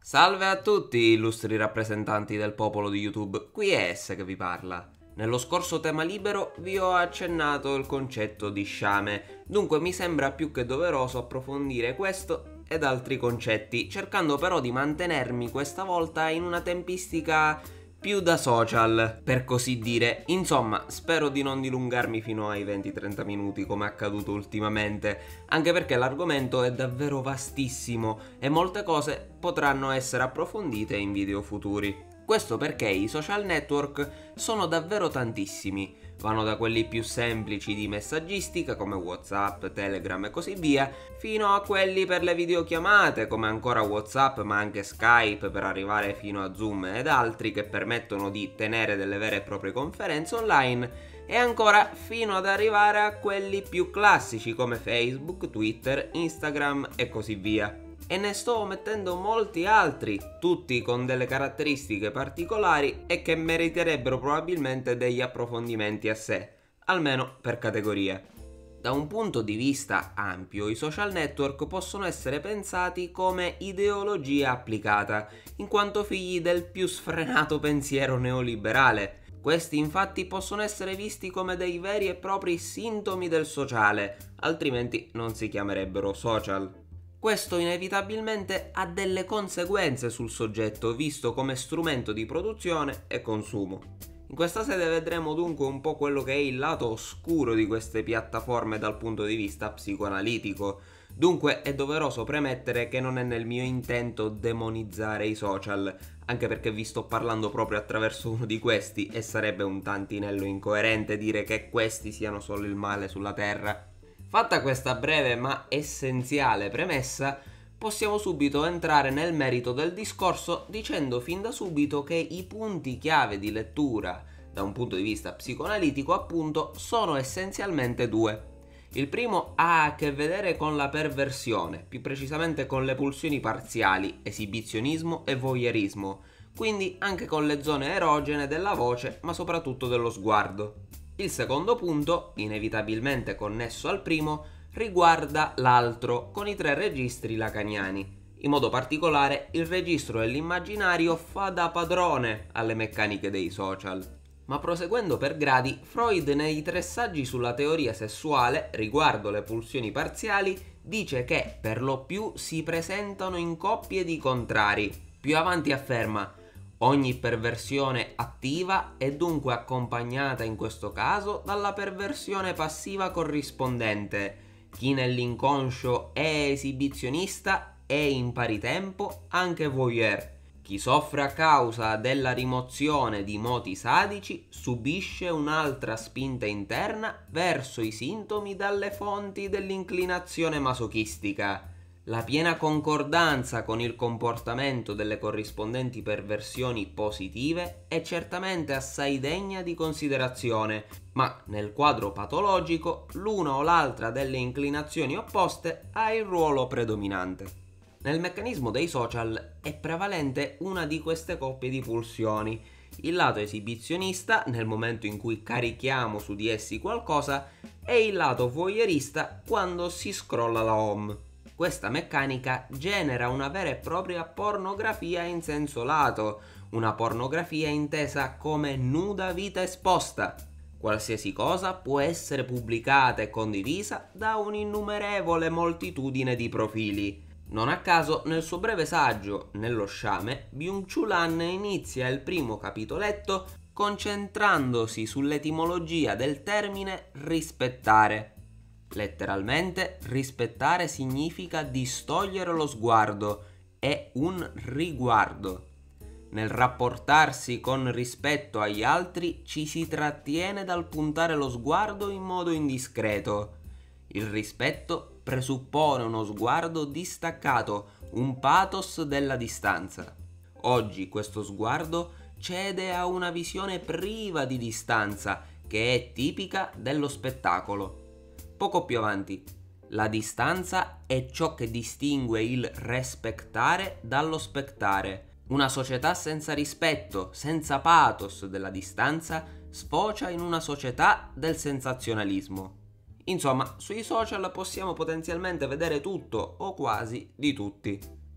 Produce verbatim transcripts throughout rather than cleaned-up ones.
Salve a tutti, illustri rappresentanti del popolo di YouTube, qui è S che vi parla. Nello scorso tema libero vi ho accennato il concetto di sciame, dunque mi sembra più che doveroso approfondire questo ed altri concetti, cercando però di mantenermi questa volta in una tempistica più da social, per così dire. Insomma, spero di non dilungarmi fino ai venti trenta minuti come è accaduto ultimamente, anche perché l'argomento è davvero vastissimo e molte cose potranno essere approfondite in video futuri. Questo perché i social network sono davvero tantissimi, vanno da quelli più semplici di messaggistica come WhatsApp, Telegram e così via, fino a quelli per le videochiamate come ancora WhatsApp ma anche Skype, per arrivare fino a Zoom ed altri che permettono di tenere delle vere e proprie conferenze online, e ancora fino ad arrivare a quelli più classici come Facebook, Twitter, Instagram e così via. E ne sto mettendo molti altri, tutti con delle caratteristiche particolari e che meriterebbero probabilmente degli approfondimenti a sé, almeno per categorie. Da un punto di vista ampio, i social network possono essere pensati come ideologia applicata, in quanto figli del più sfrenato pensiero neoliberale. Questi infatti possono essere visti come dei veri e propri sintomi del sociale, altrimenti non si chiamerebbero social. Questo inevitabilmente ha delle conseguenze sul soggetto visto come strumento di produzione e consumo. In questa sede vedremo dunque un po' quello che è il lato oscuro di queste piattaforme dal punto di vista psicoanalitico. Dunque è doveroso premettere che non è nel mio intento demonizzare i social, anche perché vi sto parlando proprio attraverso uno di questi e sarebbe un tantinello incoerente dire che questi siano solo il male sulla terra. Fatta questa breve ma essenziale premessa, possiamo subito entrare nel merito del discorso dicendo fin da subito che i punti chiave di lettura da un punto di vista psicoanalitico appunto sono essenzialmente due. Il primo ha a che vedere con la perversione, più precisamente con le pulsioni parziali, esibizionismo e voyeurismo, quindi anche con le zone erogene della voce ma soprattutto dello sguardo. Il secondo punto, inevitabilmente connesso al primo, riguarda l'altro, con i tre registri lacaniani. In modo particolare, il registro dell'immaginario fa da padrone alle meccaniche dei social. Ma proseguendo per gradi, Freud nei tre saggi sulla teoria sessuale riguardo le pulsioni parziali dice che per lo più si presentano in coppie di contrari. Più avanti afferma: ogni perversione attiva è dunque accompagnata in questo caso dalla perversione passiva corrispondente. Chi nell'inconscio è esibizionista è in pari tempo anche voyeur. Chi soffre a causa della rimozione di moti sadici subisce un'altra spinta interna verso i sintomi dalle fonti dell'inclinazione masochistica. La piena concordanza con il comportamento delle corrispondenti perversioni positive è certamente assai degna di considerazione, ma nel quadro patologico l'una o l'altra delle inclinazioni opposte ha il ruolo predominante. Nel meccanismo dei social è prevalente una di queste coppie di pulsioni, il lato esibizionista nel momento in cui carichiamo su di essi qualcosa e il lato voyeurista quando si scrolla la home. Questa meccanica genera una vera e propria pornografia in senso lato, una pornografia intesa come nuda vita esposta. Qualsiasi cosa può essere pubblicata e condivisa da un'innumerevole moltitudine di profili. Non a caso, nel suo breve saggio, Nello sciame, Byung-Chul Han inizia il primo capitoletto concentrandosi sull'etimologia del termine rispettare. Letteralmente, rispettare significa distogliere lo sguardo, è un riguardo. Nel rapportarsi con rispetto agli altri ci si trattiene dal puntare lo sguardo in modo indiscreto. Il rispetto presuppone uno sguardo distaccato, un pathos della distanza. Oggi questo sguardo cede a una visione priva di distanza che è tipica dello spettacolo. Poco più avanti, la distanza è ciò che distingue il respettare dallo spettare. Una società senza rispetto, senza pathos della distanza, sfocia in una società del sensazionalismo. Insomma, sui social possiamo potenzialmente vedere tutto o quasi di tutti.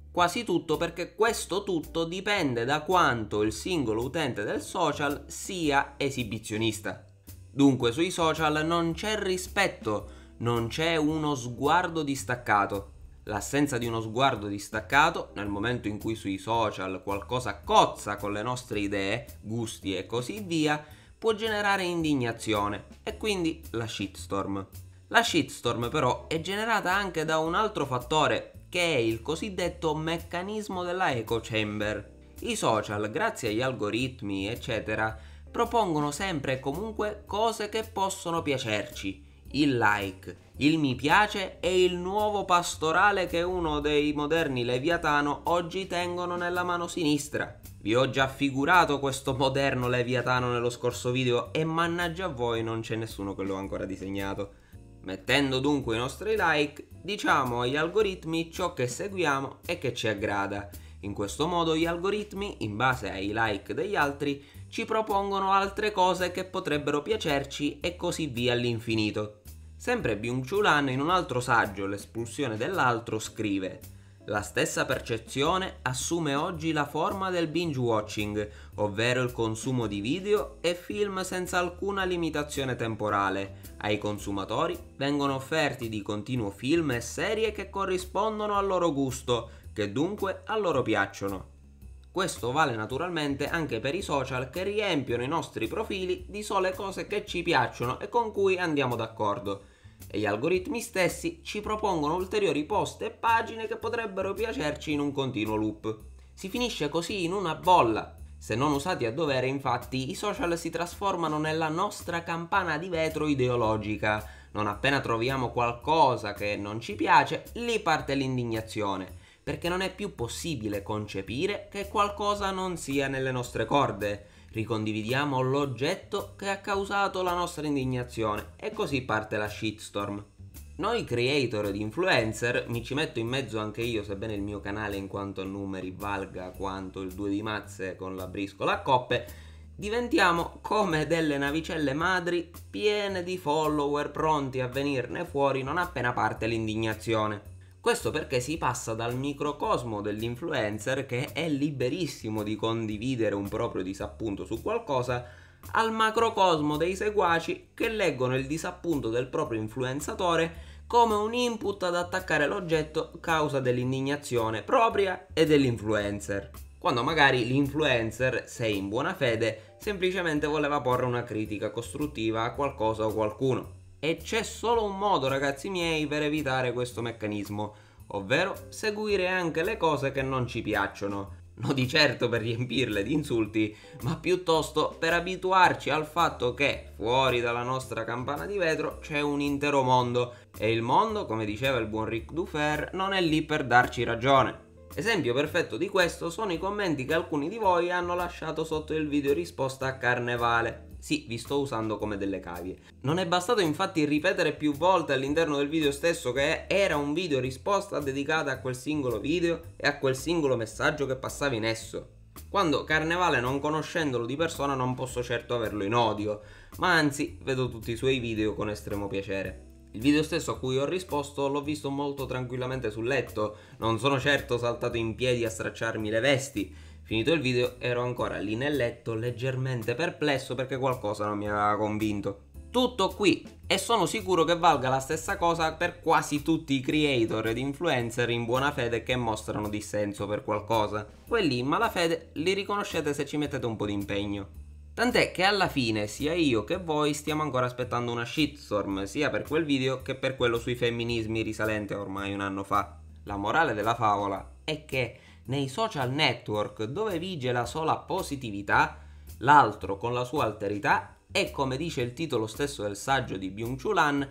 Quasi tutto, perché questo tutto dipende da quanto il singolo utente del social sia esibizionista. Dunque sui social non c'è rispetto, non c'è uno sguardo distaccato. L'assenza di uno sguardo distaccato, nel momento in cui sui social qualcosa cozza con le nostre idee, gusti e così via, può generare indignazione e quindi la shitstorm. La shitstorm però è generata anche da un altro fattore, che è il cosiddetto meccanismo della echo chamber. I social, grazie agli algoritmi eccetera, propongono sempre e comunque cose che possono piacerci. Il like, il mi piace e il nuovo pastorale che uno dei moderni Leviatano oggi tengono nella mano sinistra. Vi ho già figurato questo moderno Leviatano nello scorso video e mannaggia a voi non c'è nessuno che lo ha ancora disegnato. Mettendo dunque i nostri like, diciamo agli algoritmi ciò che seguiamo e che ci aggrada. In questo modo gli algoritmi, in base ai like degli altri, ci propongono altre cose che potrebbero piacerci e così via all'infinito. Sempre Byung-Chul Han, in un altro saggio, L'espulsione dell'altro, scrive: la stessa percezione assume oggi la forma del binge watching, ovvero il consumo di video e film senza alcuna limitazione temporale. Ai consumatori vengono offerti di continuo film e serie che corrispondono al loro gusto, che dunque a loro piacciono. Questo vale naturalmente anche per i social, che riempiono i nostri profili di sole cose che ci piacciono e con cui andiamo d'accordo. E gli algoritmi stessi ci propongono ulteriori post e pagine che potrebbero piacerci in un continuo loop. Si finisce così in una bolla. Se non usati a dovere, infatti, i social si trasformano nella nostra campana di vetro ideologica. Non appena troviamo qualcosa che non ci piace, lì parte l'indignazione, perché non è più possibile concepire che qualcosa non sia nelle nostre corde. Ricondividiamo l'oggetto che ha causato la nostra indignazione e così parte la shitstorm. Noi creator ed influencer, mi ci metto in mezzo anche io, sebbene il mio canale in quanto a numeri valga quanto il due di mazze con la briscola a coppe, diventiamo come delle navicelle madri piene di follower pronti a venirne fuori non appena parte l'indignazione. Questo perché si passa dal microcosmo dell'influencer, che è liberissimo di condividere un proprio disappunto su qualcosa, al macrocosmo dei seguaci che leggono il disappunto del proprio influenzatore come un input ad attaccare l'oggetto causa dell'indignazione propria e dell'influencer. Quando magari l'influencer, se in buona fede, semplicemente voleva porre una critica costruttiva a qualcosa o qualcuno. E c'è solo un modo, ragazzi miei, per evitare questo meccanismo, ovvero seguire anche le cose che non ci piacciono. Non di certo per riempirle di insulti, ma piuttosto per abituarci al fatto che fuori dalla nostra campana di vetro c'è un intero mondo, e il mondo, come diceva il buon Ric Dufer, non è lì per darci ragione. Esempio perfetto di questo sono i commenti che alcuni di voi hanno lasciato sotto il video risposta a Carnevale. Sì, vi sto usando come delle cavie. Non è bastato infatti ripetere più volte all'interno del video stesso che era un video risposta dedicata a quel singolo video e a quel singolo messaggio che passava in esso. Quando Carnevale, non conoscendolo di persona, non posso certo averlo in odio, ma anzi vedo tutti i suoi video con estremo piacere. Il video stesso a cui ho risposto l'ho visto molto tranquillamente sul letto, non sono certo saltato in piedi a stracciarmi le vesti. Finito il video ero ancora lì nel letto leggermente perplesso perché qualcosa non mi aveva convinto. Tutto qui, e sono sicuro che valga la stessa cosa per quasi tutti i creator ed influencer in buona fede che mostrano dissenso per qualcosa. Quelli in malafede li riconoscete se ci mettete un po' di impegno. Tant'è che alla fine sia io che voi stiamo ancora aspettando una shitstorm, sia per quel video che per quello sui femminismi risalente ormai un anno fa. La morale della favola è che nei social network, dove vige la sola positività, l'altro con la sua alterità è, come dice il titolo stesso del saggio di Byung-Chul Han,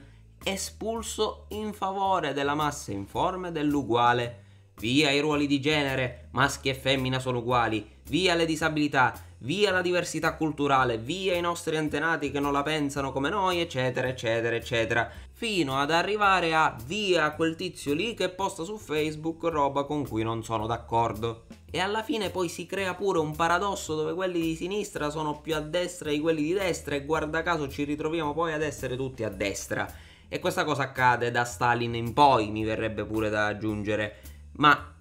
espulso in favore della massa informe dell'uguale. Via i ruoli di genere, maschi e femmina sono uguali, via le disabilità, via la diversità culturale, via i nostri antenati che non la pensano come noi, eccetera eccetera eccetera, fino ad arrivare a via quel tizio lì che posta su Facebook roba con cui non sono d'accordo. E alla fine poi si crea pure un paradosso dove quelli di sinistra sono più a destra di quelli di destra e guarda caso ci ritroviamo poi ad essere tutti a destra. E questa cosa accade da Stalin in poi, mi verrebbe pure da aggiungere. Ma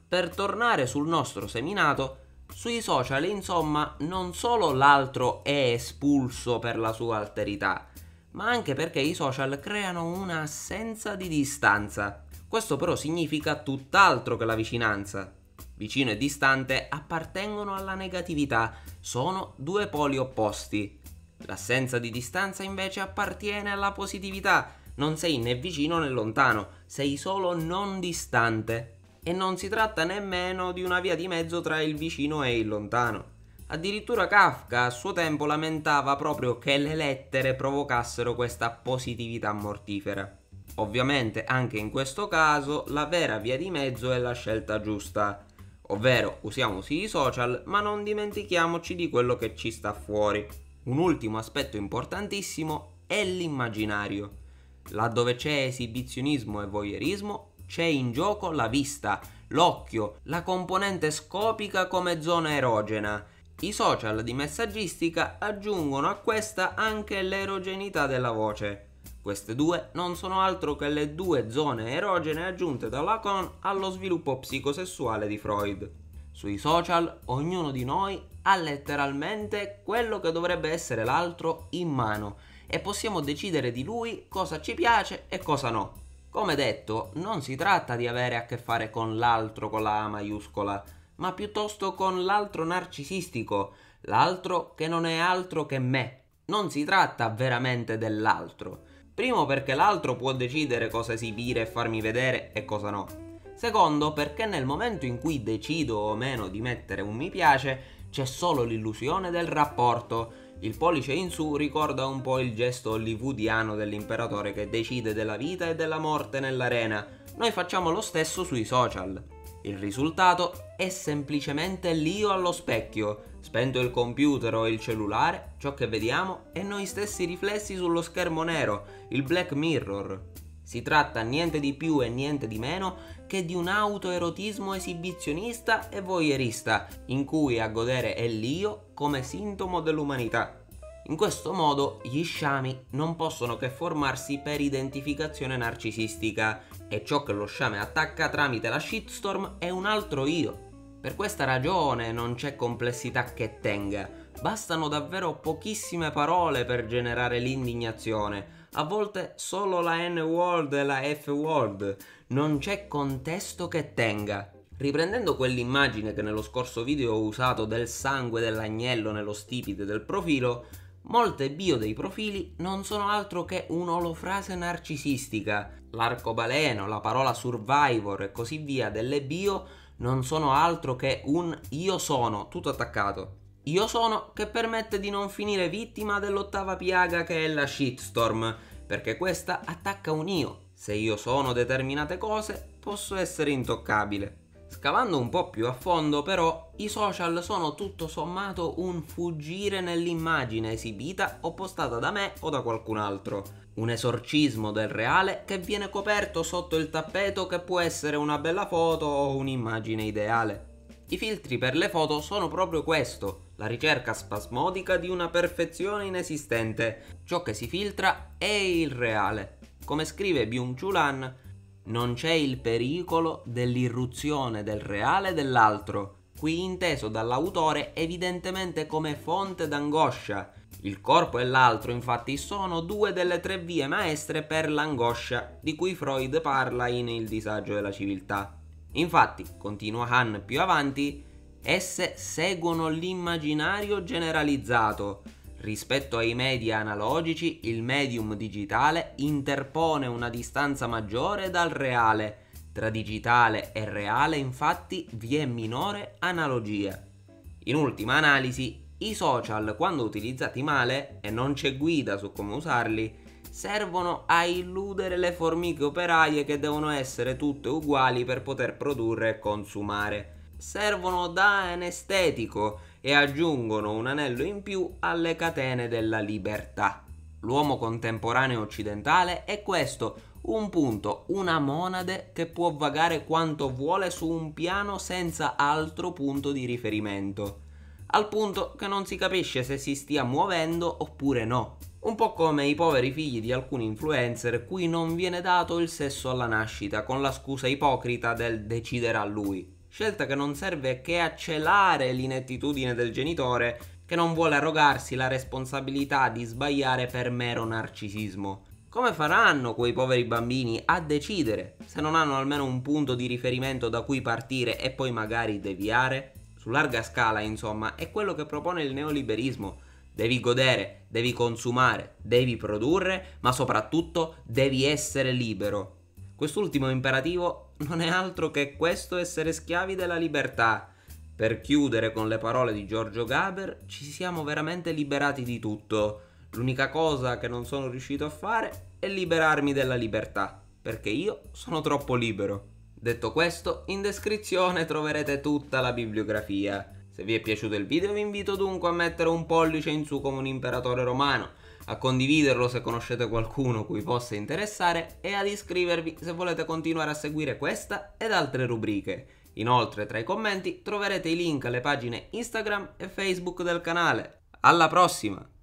per tornare sul nostro seminato, sui social insomma non solo l'altro è espulso per la sua alterità, ma anche perché i social creano un'assenza di distanza. Questo però significa tutt'altro che la vicinanza. Vicino e distante appartengono alla negatività, sono due poli opposti. L'assenza di distanza invece appartiene alla positività, non sei né vicino né lontano, sei solo non distante. E non si tratta nemmeno di una via di mezzo tra il vicino e il lontano. Addirittura Kafka a suo tempo lamentava proprio che le lettere provocassero questa positività mortifera. Ovviamente anche in questo caso la vera via di mezzo è la scelta giusta, ovvero usiamo sì i social ma non dimentichiamoci di quello che ci sta fuori. Un ultimo aspetto importantissimo è l'immaginario. Laddove c'è esibizionismo e voyeurismo c'è in gioco la vista, l'occhio, la componente scopica come zona erogena. I social di messaggistica aggiungono a questa anche l'erogenità della voce. Queste due non sono altro che le due zone erogene aggiunte da Lacan allo sviluppo psicosessuale di Freud. Sui social ognuno di noi ha letteralmente quello che dovrebbe essere l'altro in mano e possiamo decidere di lui cosa ci piace e cosa no. Come detto, non si tratta di avere a che fare con l'altro con la A maiuscola, ma piuttosto con l'altro narcisistico, l'altro che non è altro che me. Non si tratta veramente dell'altro. Primo perché l'altro può decidere cosa esibire e farmi vedere e cosa no. Secondo perché nel momento in cui decido o meno di mettere un mi piace, c'è solo l'illusione del rapporto. Il pollice in su ricorda un po' il gesto hollywoodiano dell'imperatore che decide della vita e della morte nell'arena. Noi facciamo lo stesso sui social. Il risultato è semplicemente l'io allo specchio. Spento il computer o il cellulare, ciò che vediamo è noi stessi riflessi sullo schermo nero, il Black Mirror. Si tratta niente di più e niente di meno che di un autoerotismo esibizionista e voyeurista, in cui a godere è l'io come sintomo dell'umanità. In questo modo gli sciami non possono che formarsi per identificazione narcisistica, e ciò che lo sciame attacca tramite la shitstorm è un altro io. Per questa ragione non c'è complessità che tenga, bastano davvero pochissime parole per generare l'indignazione. A volte solo la N-word e la F-word, non c'è contesto che tenga. Riprendendo quell'immagine che nello scorso video ho usato del sangue dell'agnello nello stipite del profilo, molte bio dei profili non sono altro che un'olofrase narcisistica. L'arcobaleno, la parola survivor e così via delle bio non sono altro che un io sono, tutto attaccato. Io sono che permette di non finire vittima dell'ottava piaga che è la shitstorm, perché questa attacca un io. Se io sono determinate cose, posso essere intoccabile. Scavando un po' più a fondo però, i social sono tutto sommato un fuggire nell'immagine esibita o postata da me o da qualcun altro. Un esorcismo del reale che viene coperto sotto il tappeto che può essere una bella foto o un'immagine ideale. I filtri per le foto sono proprio questo, la ricerca spasmodica di una perfezione inesistente. Ciò che si filtra è il reale. Come scrive Byung-Chul Han, non c'è il pericolo dell'irruzione del reale dell'altro, qui inteso dall'autore evidentemente come fonte d'angoscia. Il corpo e l'altro infatti sono due delle tre vie maestre per l'angoscia, di cui Freud parla in Il disagio della civiltà. Infatti, continua Han più avanti, esse seguono l'immaginario generalizzato. Rispetto ai media analogici, il medium digitale interpone una distanza maggiore dal reale. Tra digitale e reale, infatti, vi è minore analogia. In ultima analisi, i social, quando utilizzati male, e non c'è guida su come usarli, servono a illudere le formiche operaie che devono essere tutte uguali per poter produrre e consumare. Servono da anestetico e aggiungono un anello in più alle catene della libertà. L'uomo contemporaneo occidentale è questo, un punto, una monade che può vagare quanto vuole su un piano senza altro punto di riferimento, al punto che non si capisce se si stia muovendo oppure no. Un po' come i poveri figli di alcuni influencer cui non viene dato il sesso alla nascita con la scusa ipocrita del deciderà lui. scelta che non serve che a celare l'inettitudine del genitore che non vuole arrogarsi la responsabilità di sbagliare per mero narcisismo. Come faranno quei poveri bambini a decidere se non hanno almeno un punto di riferimento da cui partire e poi magari deviare? Su larga scala, insomma, è quello che propone il neoliberismo. Devi godere, devi consumare, devi produrre, ma soprattutto devi essere libero. Quest'ultimo imperativo non è altro che questo essere schiavi della libertà. Per chiudere con le parole di Giorgio Gaber, ci siamo veramente liberati di tutto. L'unica cosa che non sono riuscito a fare è liberarmi della libertà, perché io sono troppo libero. Detto questo, in descrizione troverete tutta la bibliografia. Se vi è piaciuto il video vi invito dunque a mettere un pollice in su come un imperatore romano, a condividerlo se conoscete qualcuno cui possa interessare e ad iscrivervi se volete continuare a seguire questa ed altre rubriche. Inoltre tra i commenti troverete i link alle pagine Instagram e Facebook del canale. Alla prossima!